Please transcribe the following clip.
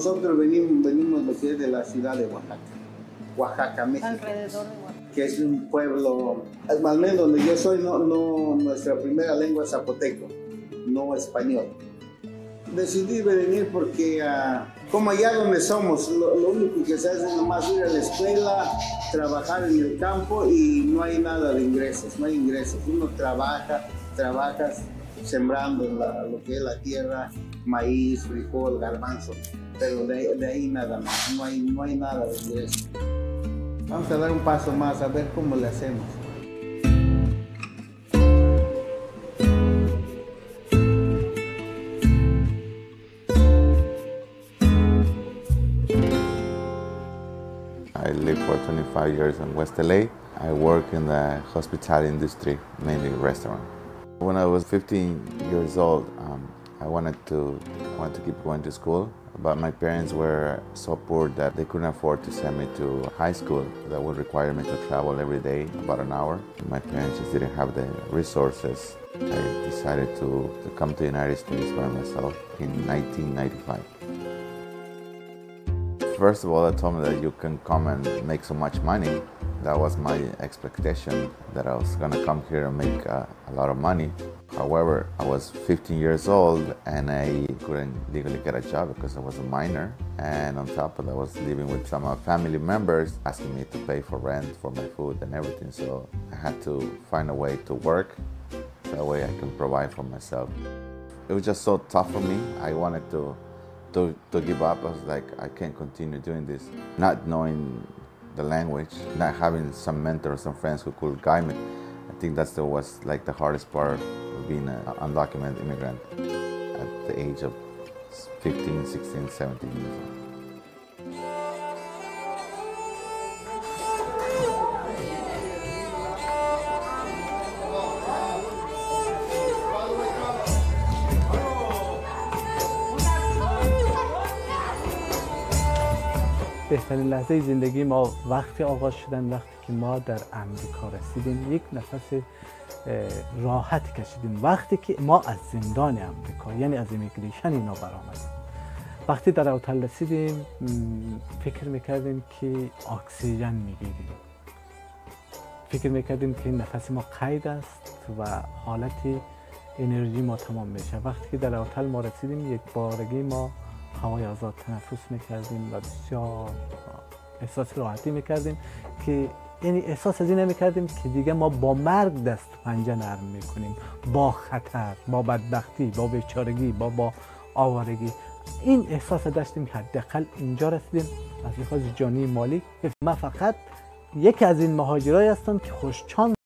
nosotros venimos lo que es de la ciudad de Oaxaca, México. Alrededor de Oaxaca. Que es un pueblo, es más o menos donde yo soy, nuestra primera lengua es zapoteco, no español. Decidí venir porque, como allá donde somos, lo único que se hace es nomás ir a la escuela, trabajar en el campo y no hay nada de ingresos, no hay ingresos. Uno trabajas sembrando lo que es la tierra, maíz, frijol, garbanzo, pero de ahí nada más, no hay nada de ingresos. Vamos a dar un paso más, a ver cómo le hacemos. I live for 25 years in West LA. I work in the hospitality industry, mainly restaurant. When I was 15 years old, I wanted to keep going to school, but my parents were so poor that they couldn't afford to send me to high school. That would require me to travel every day, about an hour. My parents just didn't have the resources. I decided to come to the United States by myself in 1995. First of all, they told me that you can come and make so much money. That was my expectation, that I was gonna come here and make a lot of money. However, I was 15 years old and I couldn't legally get a job because I was a minor. And on top of that, I was living with some of my family members asking me to pay for rent, for my food and everything. So I had to find a way to work, that way I can provide for myself. It was just so tough for me. I wanted to give up. I was like, I can't continue doing this. Not knowing the language, not having some mentors, some friends who could guide me. I think that was like the hardest part of being an undocumented immigrant at the age of 15, 16, 17 years old. بهترین لحظه زندگی ما وقتی آغاز شدن، وقتی که ما در امریکا رسیدیم، یک نفس راحت کشیدیم. وقتی که ما از زندان امریکا، یعنی از ایمیگریشن اینا برآمدیم، وقتی در هتل رسیدیم فکر میکردیم که اکسیژن میگیریم، فکر میکردیم که نفس ما قید است و حالت انرژی ما تمام میشه. وقتی که در هتل ما رسیدیم، یک بارگی ما هوای آزاد تنفس میکردیم و بسیار احساس راحتی میکردیم که یعنی احساس از این نمیکردیم که دیگه ما با مرگ دست و پنجه نرم میکنیم، با خطر، با بدبختی، با بیچارگی، با آوارگی. این احساس داشتیم که حداقل اینجا رسیدیم از لحاظ جانی مالی. من فقط یکی از این مهاجرایی هستم که خوشچانس